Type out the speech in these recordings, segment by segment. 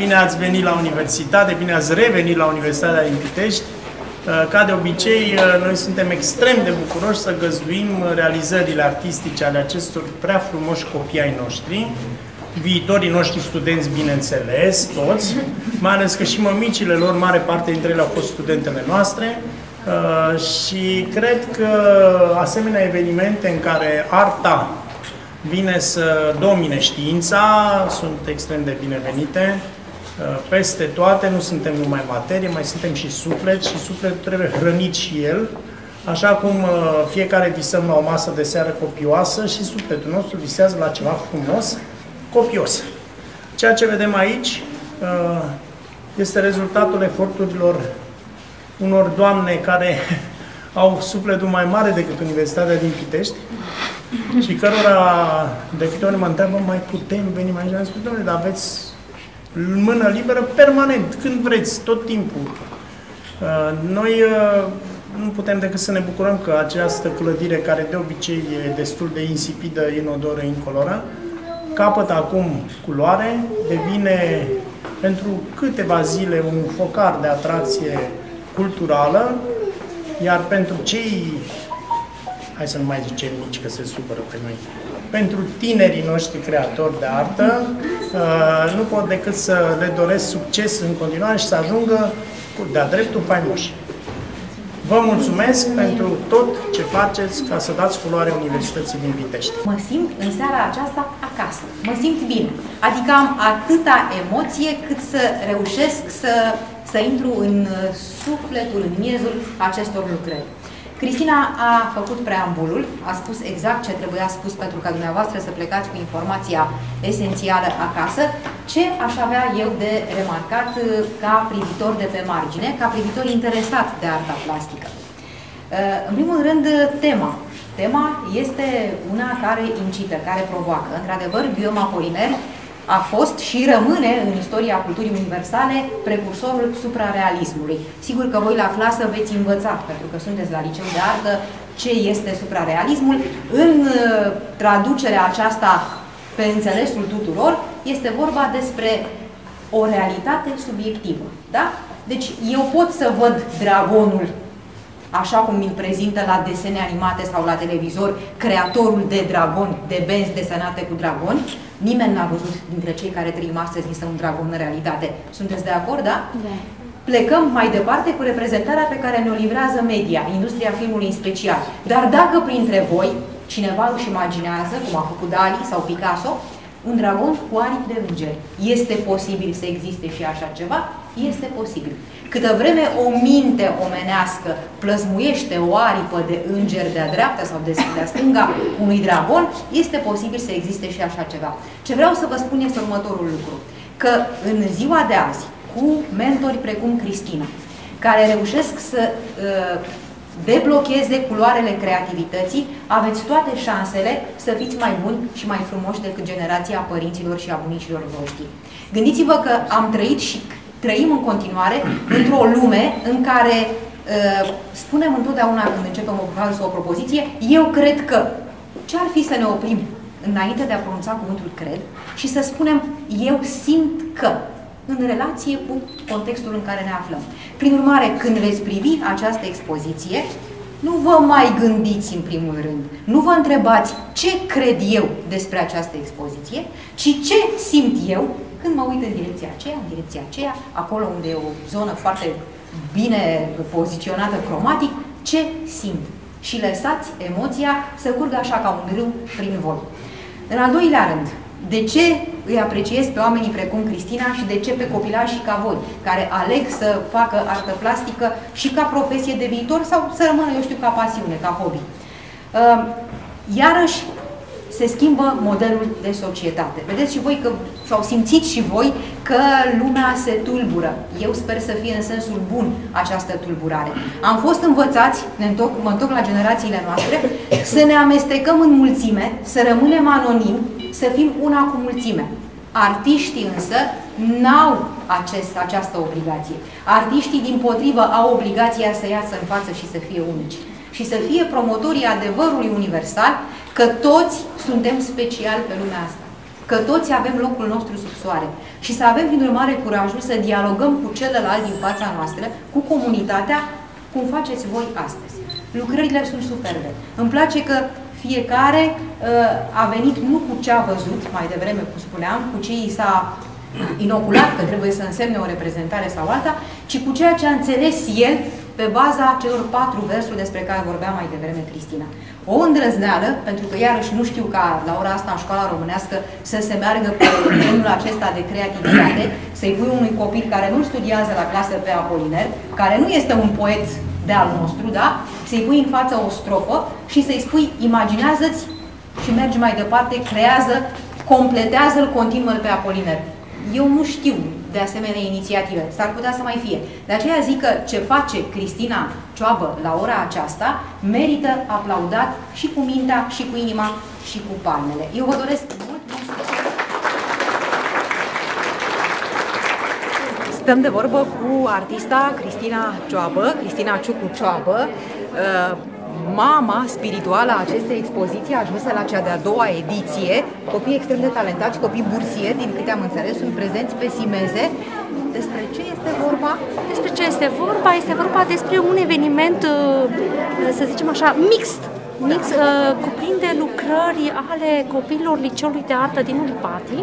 bine ați venit la universitate, bine ați revenit la Universitatea din Pitești. Ca de obicei, noi suntem extrem de bucuroși să găzduim realizările artistice ale acestor prea frumoși copii ai noștri, viitorii noștri studenți, bineînțeles, toți, mai ales că și mămicile lor, mare parte dintre ele au fost studentele noastre. Și cred că asemenea evenimente în care arta vine să domine știința sunt extrem de binevenite. Peste toate, nu suntem numai materie, mai suntem și suflet și sufletul trebuie hrănit și el, așa cum fiecare visăm la o masă de seară copioasă și sufletul nostru visează la ceva frumos, copios. Ceea ce vedem aici este rezultatul eforturilor unor doamne care au sufletul mai mare decât Universitatea din Pitești și cărora de câte ori mă întreabă, mai putem veni mai aici? Am spus, doamne, dar aveți mână liberă permanent, când vreți, tot timpul. Noi nu putem decât să ne bucurăm că această clădire, care de obicei e destul de insipidă, inodoră, incoloră, capătă acum culoare, devine pentru câteva zile un focar de atracție culturală, iar pentru cei, hai să nu mai zicem nici că se supără pe noi, pentru tinerii noștri creatori de artă, nu pot decât să le doresc succes în continuare și să ajungă de-a dreptul faimoși. Vă mulțumesc pentru tot ce faceți ca să dați culoare Universității din Pitești. Mă simt în seara aceasta acasă, mă simt bine. Adică am atâta emoție cât să reușesc să intru în sufletul, în miezul acestor lucrări. Cristina a făcut preambulul, a spus exact ce trebuia spus pentru ca dumneavoastră să plecați cu informația esențială acasă. Ce aș avea eu de remarcat ca privitor de pe margine, ca privitor interesat de arta plastică? În primul rând, tema. Tema este una care incită, care provoacă. Într-adevăr, Guillaume Apollinaire a fost și rămâne în istoria culturii universale precursorul suprarealismului. Sigur că voi la clasă veți învăța, pentru că sunteți la liceu de artă, ce este suprarealismul. În traducerea aceasta pe înțelesul tuturor, este vorba despre o realitate subiectivă. Da? Deci eu pot să văd dragonul așa cum îl prezintă la desene animate sau la televizor, creatorul de dragoni, de benzi desenate cu dragoni. Nimeni n-a văzut dintre cei care trăim astăzi este un dragon în realitate. Sunteți de acord, da? Da. Plecăm mai departe cu reprezentarea pe care ne-o livrează media, industria filmului în special. Dar dacă printre voi cineva își imaginează, cum a făcut Dali sau Picasso, un dragon cu aripi de îngeri, este posibil să existe și așa ceva? Este posibil. Câtă vreme o minte omenească plăzmuiește o aripă de înger de-a dreapta sau de-a stânga unui dragon, este posibil să existe și așa ceva. Ce vreau să vă spun este următorul lucru. Că în ziua de azi, cu mentori precum Cristina, care reușesc să deblocheze culoarele creativității, aveți toate șansele să fiți mai buni și mai frumoși decât generația părinților și a bunicilor voștri. Gândiți-vă că am trăit și trăim în continuare într-o lume în care spunem întotdeauna când începem o frază sau o propoziție, eu cred că. Ce ar fi să ne oprim înainte de a pronunța cuvântul cred și să spunem eu simt că, în relație cu contextul în care ne aflăm. Prin urmare, când veți privi această expoziție, nu vă mai gândiți în primul rând, nu vă întrebați ce cred eu despre această expoziție, ci ce simt eu când mă uit în direcția aceea, acolo unde e o zonă foarte bine poziționată cromatic, ce simt. Și lăsați emoția să curgă așa ca un râu prin voi. În al doilea rând, de ce îi apreciez pe oamenii precum Cristina și de ce pe copilașii ca voi, care aleg să facă artă plastică și ca profesie de viitor sau să rămână, eu știu, ca pasiune, ca hobby? Iarăși, se schimbă modelul de societate. Vedeți și voi că, sau simțiți și voi că lumea se tulbură. Eu sper să fie în sensul bun această tulburare. Am fost învățați, mă întorc la generațiile noastre, să ne amestecăm în mulțime, să rămânem anonimi, să fim una cu mulțimea. Artiștii însă n-au această obligație. Artiștii, dimpotrivă, au obligația să iasă în față și să fie unici. Și să fie promotorii adevărului universal că toți suntem speciali pe lumea asta. că toți avem locul nostru sub soare și să avem, prin urmare, curajul să dialogăm cu celălalt din fața noastră, cu comunitatea, cum faceți voi astăzi. Lucrările sunt superbe. Îmi place că fiecare a venit nu cu ce a văzut mai devreme, cum spuneam, cu ce i s-a inoculat că trebuie să însemne o reprezentare sau alta, ci cu ceea ce a înțeles el pe baza celor 4 versuri despre care vorbea mai devreme Cristina. O îndrăzneală, pentru că iarăși nu știu ca la ora asta în școala românească să se meargă pe genul acesta de creativitate, să-i pui unui copil care nu studiază la clasă pe Apoliner, care nu este un poet de al nostru, da? Să-i pui în față o strofă și să-i spui, imaginează-ți și mergi mai departe, creează, completează-l, continuă-l pe Apoliner. Eu nu știu de asemenea inițiative, s-ar putea să mai fie. De aceea zic că ce face Cristina Cioabă la ora aceasta merită aplaudat și cu mintea, și cu inima, și cu palmele. Eu vă doresc mult succes! Stăm de vorbă cu artista Cristina Cioabă, Cristina Ciucu Cioabă, mama spirituală a acestei expoziții, ajunsă la cea de-a doua ediție. Copii extrem de talentați, copii bursieri, din câte am înțeles, sunt prezenți pe Simeze. Despre ce este vorba? Despre ce este vorba? Este vorba despre un eveniment, să zicem așa, mixt. Cuprinde lucrări ale copiilor Liceului de Artă din Ulipati.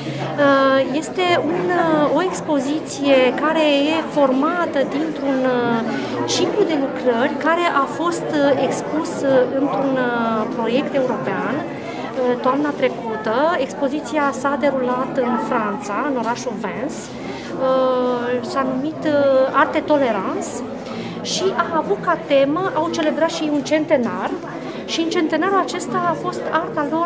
Este o expoziție care e formată dintr-un ciclu de lucrări care a fost expus într-un proiect european toamna trecută. Expoziția s-a derulat în Franța, în orașul Vence. S-a numit Arte Tolerance și a avut ca temă, au celebrat și un centenar. Și în centenarul acesta a fost arta lor,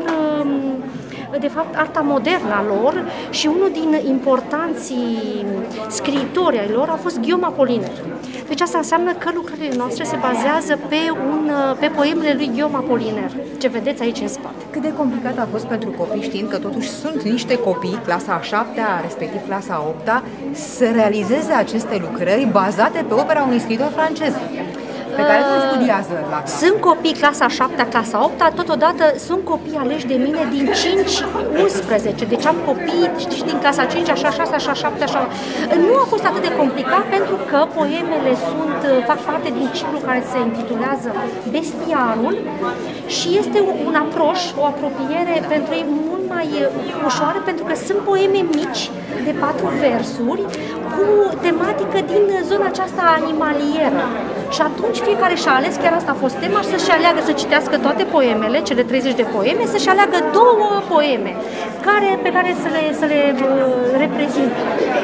de fapt arta modernă a lor, și unul din importanții scriitori ai lor a fost Guillaume Apollinaire. Deci asta înseamnă că lucrările noastre se bazează pe poemele lui Guillaume Apollinaire, ce vedeți aici în spate. Cât de complicat a fost pentru copii, știind că totuși sunt niște copii, clasa a 7-a, respectiv clasa a 8-a, să realizeze aceste lucrări bazate pe opera unui scriitor francez, pe care nu studiază la clasă. Sunt copii clasa 7-a, clasa 8-a, totodată sunt copii aleși de mine din 5-11, deci am copii, știi, din clasa 5, așa 6, așa 7, așa. Nu a fost atât de complicat pentru că poemele fac parte din ciclu care se intitulează Bestiarul și este un aproș, o apropiere pentru ei mult mai ușoară, pentru că sunt poeme mici de 4 versuri cu tematică din zona aceasta animalieră. Și atunci fiecare și-a ales, chiar asta a fost tema, să-și aleagă să citească toate poemele, cele 30 de poeme, să-și aleagă 2 poeme pe care să le reprezintă.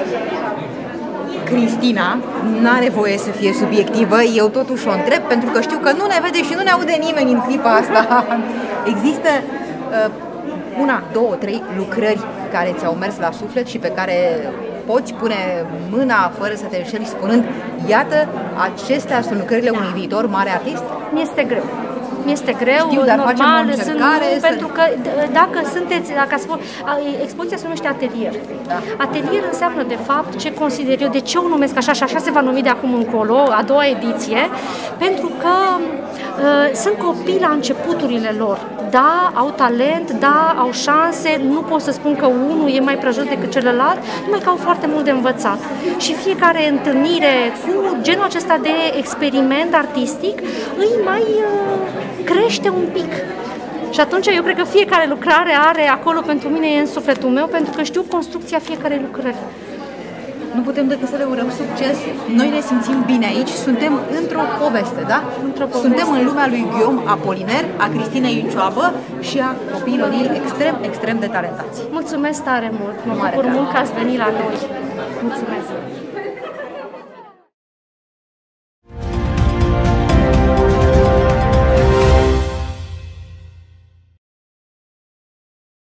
Cristina n-are voie să fie subiectivă, eu totuși o întreb, pentru că știu că nu ne vede și nu ne aude nimeni în clipa asta. Există 1, 2, 3 lucrări care ți-au mers la suflet și pe care poți pune mâna fără să te înșeli spunând, iată, acestea sunt lucrările unui viitor mare artist? Mi-este greu. Mi-este greu, știu, dar normal, pentru că dacă expoziția se numește atelier. Da. Atelier înseamnă, de fapt, ce consider eu, de ce o numesc așa și așa se va numi de acum încolo, a doua ediție, pentru că sunt copii la începuturile lor. Da, au talent, da, au șanse, nu pot să spun că unul e mai prejos decât celălalt, numai că au foarte mult de învățat. Și fiecare întâlnire cu genul acesta de experiment artistic îi mai crește un pic. Și atunci eu cred că fiecare lucrare are acolo, pentru mine e în sufletul meu, pentru că știu construcția fiecarei lucrări. Nu putem decât să le urăm succes. Noi ne simțim bine aici, suntem într-o poveste, da? Suntem în lumea lui Guillaume Apollinaire, a Cristinei Cioabă și a copiilor ei extrem, extrem de talentați. Mulțumesc tare mult! Mă bucur mult că ați venit la noi! Mulțumesc!